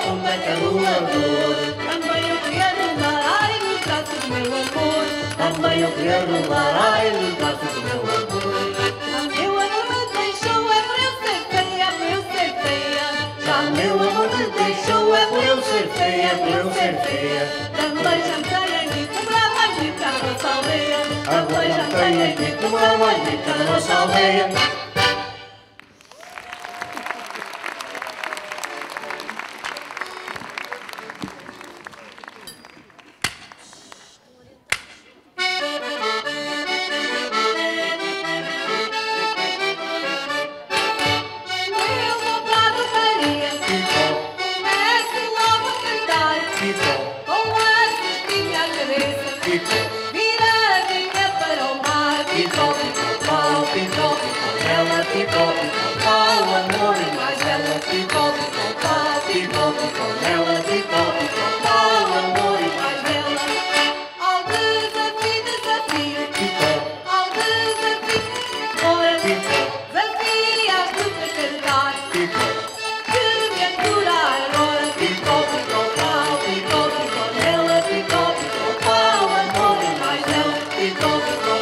onde é que anda o ladrão? Também eu queria roubar nos braços do meu amor. Também eu queria roubar nos braços do meu amor. Já meu amor me deixou, é por eu ser feia, é por eu ser feia. Já meu amor me deixou, é por eu ser feia, é por eu ser feia. Também jantei em mim, comprar mais rica na nossa aldeia. Também jantei em mim, como a mais rica da nossa aldeia. Eu vou para a romaria, começo logo a cantar. Com a cestinha à cabeça, viradinha para o mar. Picou, picou, pau, picou, picou, ela picou, picou, pau, amor e mais ela picou, picou, pau, picou, picou, ela picou, picou, pau, amor e mais Dela, ao desafio, desafio, picou, ao desafio, ora, desafias-me para cantar. picou, Que me aturar agora. picou, picou, pau, picou, picou, ela picou, picou, pau, amor e mais ela picou, picou,